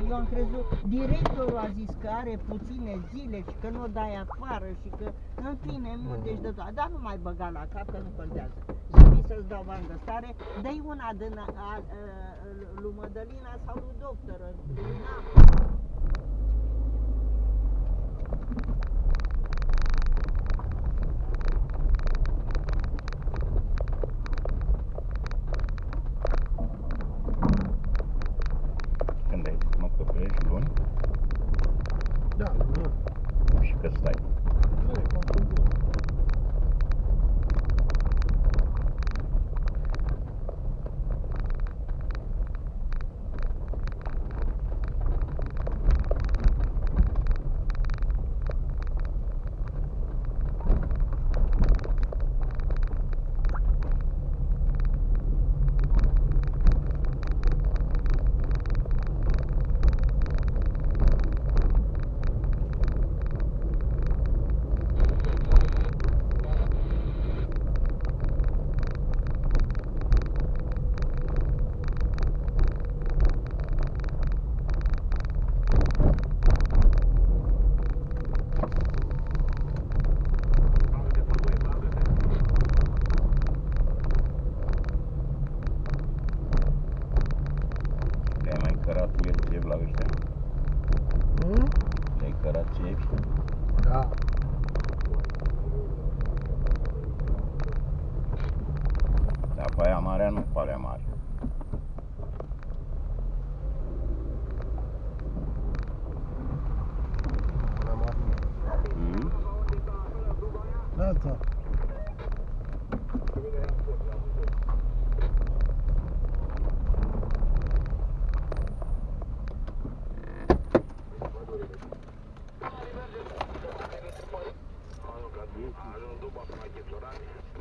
eu am crezut, directorul a zis că are puține zile și că nu o dai afară și că, în fine, deci de toate, dar nu mai băga la cap că nu contează. Zi să-ți dau bani de stare, dă-i una din lui Mădălina sau lui doctoră. Când ai zis, mă, că pleci luni? Da, luni. Și că stai? Trec, am făcut. Le-ai mai cărat iepi la ăștia? Le-ai cărat iepi? Da. Dar pe aia marea nu, pe alea mari. La mare. Da, da. Ajung după mai chestorani.